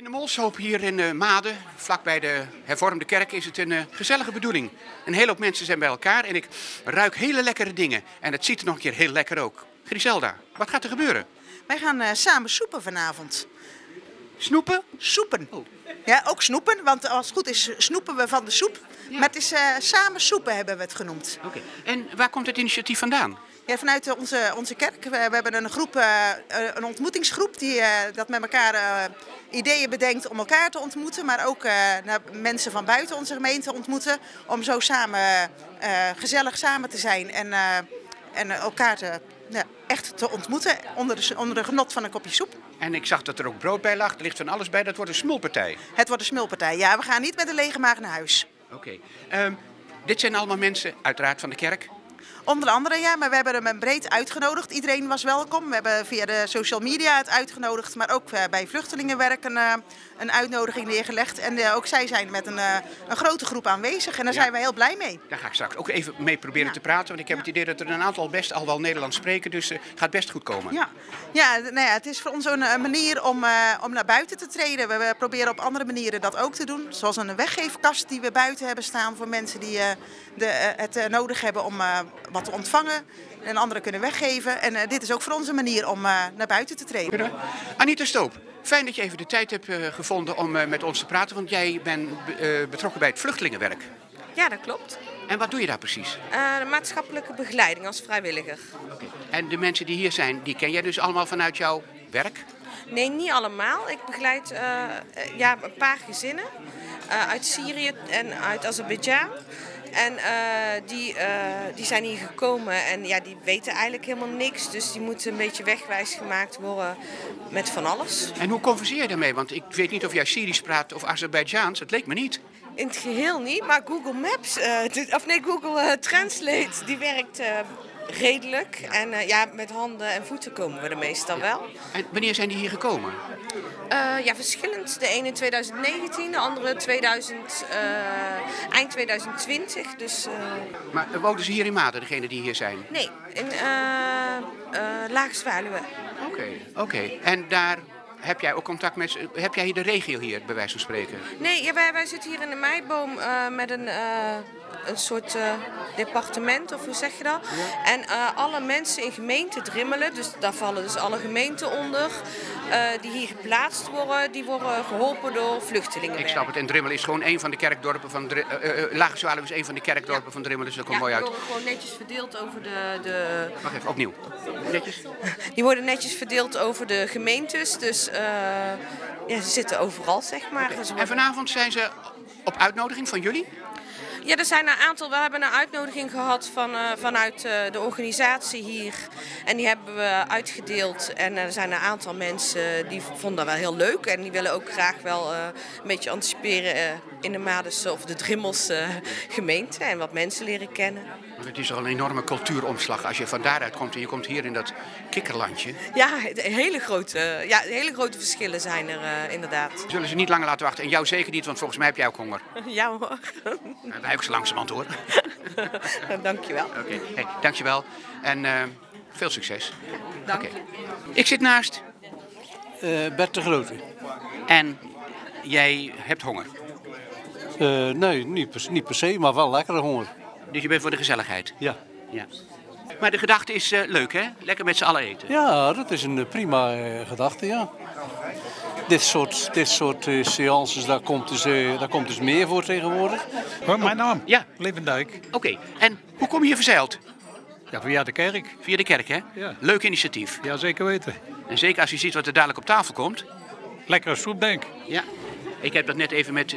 de Molshoop hier in Maden, vlakbij de hervormde kerk, is het een gezellige bedoeling. Een hele hoop mensen zijn bij elkaar en ik ruik hele lekkere dingen. En het ziet er nog een keer heel lekker ook. Griselda, wat gaat er gebeuren? Wij gaan samen soepen vanavond. Snoepen? Soepen. Oh. Ja, ook snoepen, want als het goed is snoepen we van de soep. Ja. Maar het is samen soepen hebben we het genoemd. Oké. En waar komt het initiatief vandaan? Ja, vanuit onze kerk. We hebben een groep, een ontmoetingsgroep die dat met elkaar ideeën bedenkt om elkaar te ontmoeten. Maar ook mensen van buiten onze gemeente ontmoeten. Om zo samen gezellig samen te zijn en elkaar echt te ontmoeten onder de genot van een kopje soep. En ik zag dat er ook brood bij lag. Er ligt van alles bij. Dat wordt een smulpartij. Het wordt een smulpartij. Ja, we gaan niet met een lege maag naar huis. Oké. Dit zijn allemaal mensen, uiteraard van de kerk. Onder andere, ja, maar we hebben hem breed uitgenodigd. Iedereen was welkom. We hebben via de social media het uitgenodigd, maar ook bij vluchtelingenwerk een uitnodiging neergelegd. En ook zij zijn met een grote groep aanwezig en daar zijn wij heel blij mee. Daar ga ik straks ook even mee proberen te praten, want ik heb het idee dat er een aantal best al wel Nederlands spreken, dus het gaat best goed komen. Het is voor ons een manier om naar buiten te treden. We proberen op andere manieren dat ook te doen, zoals een weggeefkast die we buiten hebben staan voor mensen die het nodig hebben om wat te ontvangen en anderen kunnen weggeven. En dit is ook voor ons een manier om naar buiten te treden. Anita Stoop, fijn dat je even de tijd hebt gevonden om met ons te praten, want jij bent betrokken bij het vluchtelingenwerk. Ja, dat klopt. En wat doe je daar precies? De maatschappelijke begeleiding als vrijwilliger. Okay. En de mensen die hier zijn, die ken jij dus allemaal vanuit jouw werk? Nee, niet allemaal. Ik begeleid een paar gezinnen uit Syrië en uit Azerbeidzjan. En die zijn hier gekomen en ja, die weten eigenlijk helemaal niks. Dus die moeten een beetje wegwijs gemaakt worden met van alles. En hoe converseer je daarmee? Want ik weet niet of jij Syrisch praat of Azerbeidzjaans. Het leek me niet. In het geheel niet, maar Google Maps, Google Translate, die werkt redelijk. En met handen en voeten komen we er meestal wel. En wanneer zijn die hier gekomen? Verschillend. De ene in 2019, de andere eind 2020. Dus, Maar woonden ze hier in Maden, degene die hier zijn? Nee, in Lage Zwaluwe. Oké. En daar heb jij ook contact met... Heb jij hier de regio hier, bij wijze van spreken? Nee, wij zitten hier in de Meiboom met een soort departement, of hoe zeg je dat? Ja. En alle mensen in gemeente Drimmelen, dus daar vallen dus alle gemeenten onder, die hier geplaatst worden, die worden geholpen door vluchtelingen. Ik snap het. En Drimmelen is gewoon een van de kerkdorpen van Lage Zwaluwe is een van de kerkdorpen van Drimmelen, dus dat komt mooi uit. Die worden gewoon netjes verdeeld over Wacht even, opnieuw. Netjes? Die worden netjes verdeeld over de gemeentes, dus ze zitten overal, zeg maar. Okay. En vanavond zijn ze op uitnodiging van jullie? Ja, er zijn een aantal. We hebben een uitnodiging gehad vanuit de organisatie hier. En die hebben we uitgedeeld. En er zijn een aantal mensen die vonden dat wel heel leuk. En die willen ook graag wel een beetje anticiperen in de Madense of de Drimmelse gemeente. En wat mensen leren kennen. Het is al een enorme cultuuromslag als je van daaruit komt en je komt hier in dat kikkerlandje. Ja, hele grote verschillen zijn er inderdaad. Zullen ze niet langer laten wachten? En jou zeker niet, want volgens mij heb jij ook honger. Ja hoor. Wij ook zo langzamerhand hoor. Dankjewel. Oké. Hey, dankjewel en veel succes. Dank je. Ik zit naast Bert de Grote. En jij hebt honger? Nee, niet per se, maar wel lekkere honger. Dus je bent voor de gezelligheid? Ja. Maar de gedachte is leuk, hè? Lekker met z'n allen eten. Ja, dat is een prima gedachte, ja. Dit soort seances, daar komt dus meer voor tegenwoordig. Mijn naam? Ja. Levendijk. Oké. En hoe kom je hier verzeild? Ja, via de kerk. Via de kerk, hè? Ja. Leuk initiatief. Ja, zeker weten. En zeker als je ziet wat er dadelijk op tafel komt. Lekkere soep, denk ik. Ja. Ik heb dat net even met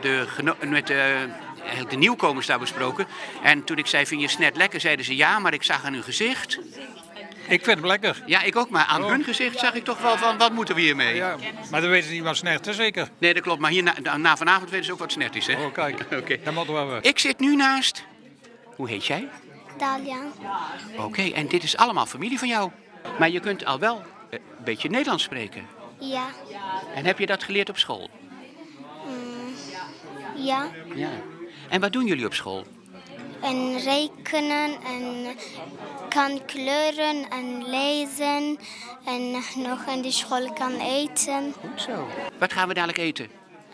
de nieuwkomers daar besproken. En toen ik zei, vind je snet lekker, zeiden ze ja, maar ik zag aan hun gezicht. Ik vind hem lekker. Ja, ik ook, maar aan hun gezicht zag ik toch wel van, wat moeten we hiermee? Ja, maar dan weten ze niet wat snet is, zeker? Nee, dat klopt, maar hier na vanavond weten ze ook wat snet is, hè? Oh, kijk. Oké. Dan moeten we hebben. Ik zit nu naast... Hoe heet jij? Dalia. Oké, en dit is allemaal familie van jou. Maar je kunt al wel een beetje Nederlands spreken. Ja. En heb je dat geleerd op school? Ja. Ja. En wat doen jullie op school? en rekenen en kan kleuren en lezen en nog in de school kan eten. Goed zo. Wat gaan we dadelijk eten?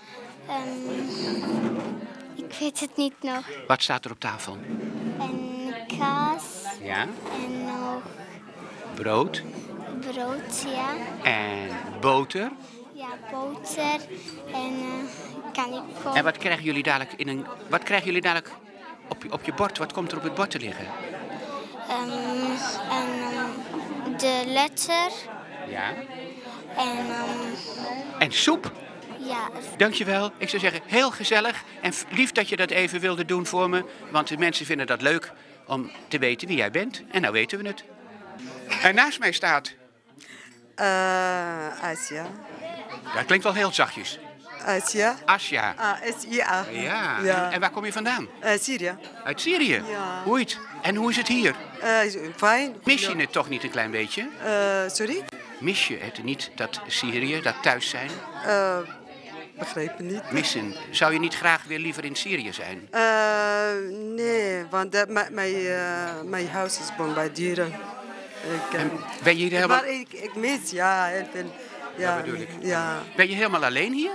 Ik weet het niet nog. Wat staat er op tafel? En kaas Ja. en nog Brood brood, ja. en boter. Ja, boter en kan ik En koken. wat krijgen jullie dadelijk wat krijgen jullie dadelijk op je bord? Wat komt er op het bord te liggen? De letter Ja. en En soep. ja, Dankjewel. Ik zou zeggen, heel gezellig. En lief dat je dat even wilde doen voor me. Want de mensen vinden dat leuk om te weten wie jij bent. En nou weten we het. En naast mij staat... Asia. Dat klinkt wel heel zachtjes. Asia. Asja. S-I-A. Ja. Ja. En waar kom je vandaan? Syrië. Uit Syrië? Ja. Hoe is het? En hoe is het hier? Fijn. Mis je het toch niet een klein beetje? Sorry? Mis je het niet, dat Syrië, dat thuis zijn? Begrijp niet. Missen. Zou je niet graag weer liever in Syrië zijn? Nee, want mijn huis is bij dieren. Ben je hier helemaal, Maar ik mis, ja, heel veel. Ja, dat bedoel ik. Ja. Ben je helemaal alleen hier?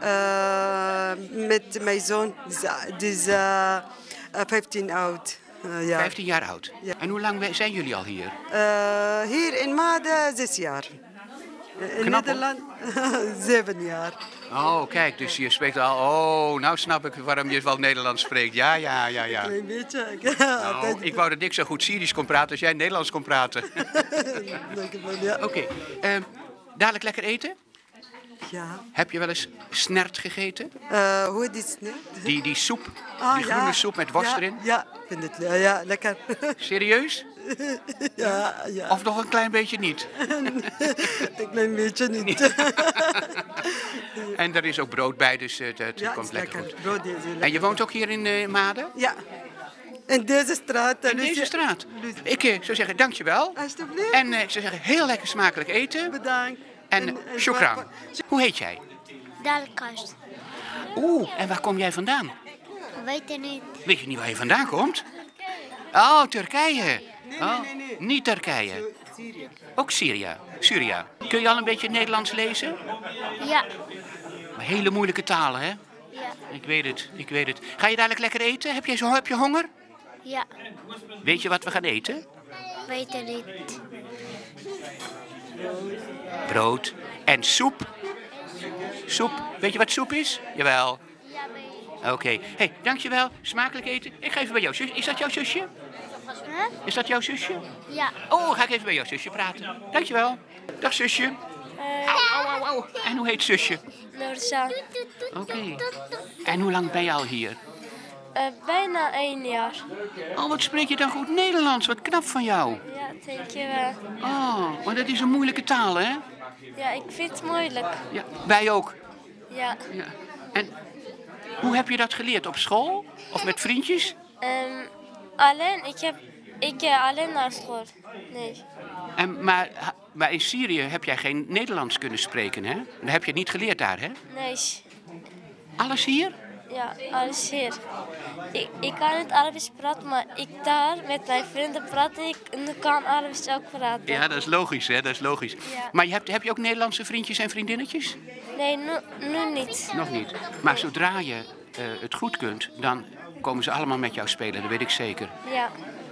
Met mijn zoon, die is 15 oud. Ja. 15 jaar oud. Ja. En hoe lang zijn jullie al hier? Hier in Maden 6 jaar. In Knap, hoor. Nederland 7 jaar. Oh, kijk, dus je spreekt al... Oh, nou snap ik waarom je wel Nederlands spreekt. Ja. Een beetje. Nou, ik wou dat ik zo goed Syrisch kon praten als jij Nederlands kon praten. Dankjewel, ja. Oké, dadelijk lekker eten? Ja. Heb je wel eens snert gegeten? Hoe is het nu? Die soep, die groene soep met worst erin? Ja, vind het ja, lekker. Serieus? Ja. Of nog een klein beetje niet? Een klein beetje niet. En er is ook brood bij, dus dat Ja, komt is lekker lekker. goed. Brood is lekker. En je woont ook hier in Maden? Ja. In deze straat. In deze straat? Ik zou zeggen, dankjewel. Alsjeblieft. En ik zou zeggen, heel lekker smakelijk eten. Bedankt. En shukran. Hoe heet jij? Dalkast. En waar kom jij vandaan? Weet je niet. Weet je niet waar je vandaan komt? Oh, Turkije. Nee. Niet Turkije. Syrië. Ook Syrië. Kun je al een beetje Nederlands lezen? Ja. Maar hele moeilijke talen, hè? Ja. Ik weet het. Ga je dadelijk lekker eten? Heb je honger? Ja. Weet je wat we gaan eten? Weet je niet. Brood en soep. Soep. Weet je wat soep is? Jawel. Ja, weet je. Oké. Hey, dankjewel. Smakelijk eten. Ik ga even bij jouw zusje. Is dat jouw zusje? Is dat jouw zusje? Ja. Oh, ga ik even bij jouw zusje praten. Dankjewel. Dag zusje. Au. En hoe heet zusje? Norza. Oké. En hoe lang ben je al hier? Bijna 1 jaar. Oh, wat spreek je dan goed Nederlands? Wat knap van jou. Ja, dankjewel. Oh, maar dat is een moeilijke taal, hè? Ja, ik vind het moeilijk. Ja, wij ook. Ja. Ja. En hoe heb je dat geleerd? Op school? Of met vriendjes? Alleen, ik ga alleen naar school. Nee. Maar in Syrië heb jij geen Nederlands kunnen spreken, hè? Dat heb je niet geleerd daar, hè? Nee. Alles hier? Ja, alles hier. Ik kan niet Arabisch praten, maar daar met mijn vrienden praat ik en kan Arabisch ook praten. Ja, dat is logisch, hè? Dat is logisch. Ja. Maar heb je ook Nederlandse vriendjes en vriendinnetjes? Nee, nu niet. Nog niet. Maar zodra je het goed kunt, dan komen ze allemaal met jou spelen. Dat weet ik zeker. Ja.